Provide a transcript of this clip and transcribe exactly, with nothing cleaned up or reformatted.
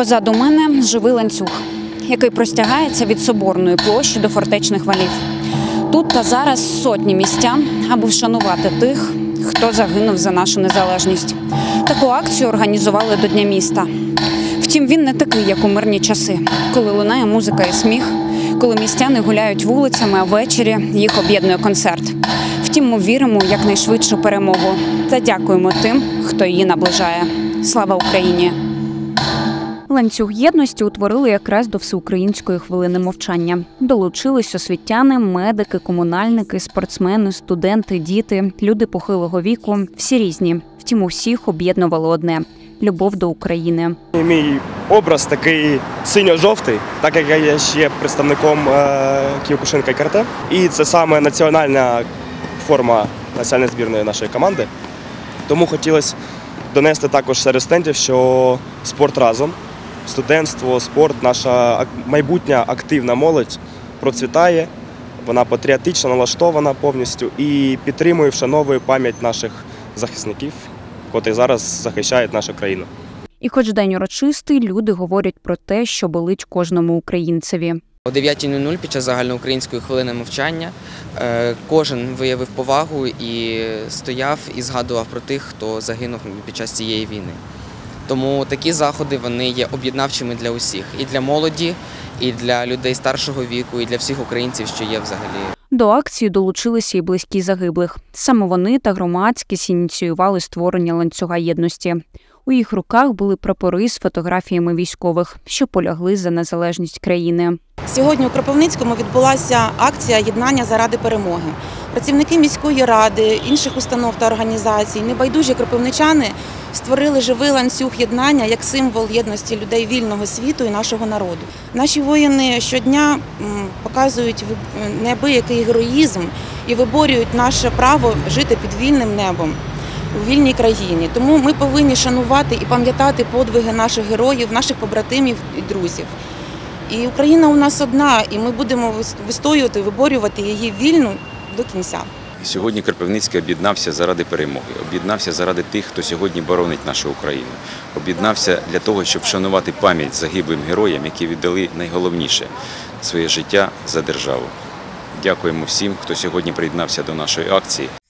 Позаду мене живий ланцюг, який простягається від Соборної площі до фортечних валів. Тут та зараз сотні містян, аби вшанувати тих, хто загинув за нашу незалежність. Таку акцію організували до Дня міста. Втім, він не такий, як у мирні часи, коли лунає музика і сміх, коли містяни гуляють вулицями, а ввечері їх об'єднує концерт. Втім, ми віримо у якнайшвидшу перемогу та дякуємо тим, хто її наближає. Слава Україні! Ланцюг єдності утворили якраз до всеукраїнської хвилини мовчання. Долучились освітяни, медики, комунальники, спортсмени, студенти, діти, люди похилого віку. Всі різні. Втім, усіх об'єднувало одне – любов до України. Мій образ такий синьо-жовтий, так як я є ще представником Кіокушинка і карате. І це саме національна форма національної збірної нашої команди. Тому хотілося донести також серед студентів, що спорт разом. Студентство, спорт, наша майбутня активна молодь процвітає, вона патріотично налаштована повністю і підтримує, вшановує пам'ять наших захисників, котрі зараз захищають нашу країну. І хоч день урочистий, люди говорять про те, що болить кожному українцеві. О дев'ятій нуль нуль під час загальноукраїнської хвилини мовчання кожен виявив повагу і стояв і згадував про тих, хто загинув під час цієї війни. Тому такі заходи вони є об'єднавчими для усіх. І для молоді, і для людей старшого віку, і для всіх українців, що є взагалі. До акції долучилися і близькі загиблих. Саме вони та громадськість ініціювали створення ланцюга єдності. У їх руках були прапори з фотографіями військових, що полягли за незалежність країни. Сьогодні у Кропивницькому відбулася акція «Єднання заради перемоги». Працівники міської ради, інших установ та організацій, небайдужі кропивничани створили живий ланцюг єднання як символ єдності людей вільного світу і нашого народу. Наші воїни щодня показують неабиякий героїзм і виборюють наше право жити під вільним небом у вільній країні. Тому ми повинні шанувати і пам'ятати подвиги наших героїв, наших побратимів і друзів. І Україна у нас одна, і ми будемо вистоювати, виборювати її вільну до кінця. Сьогодні Кропивницький об'єднався заради перемоги, об'єднався заради тих, хто сьогодні боронить нашу Україну. Об'єднався для того, щоб вшанувати пам'ять загиблим героям, які віддали найголовніше – своє життя за державу. Дякуємо всім, хто сьогодні приєднався до нашої акції.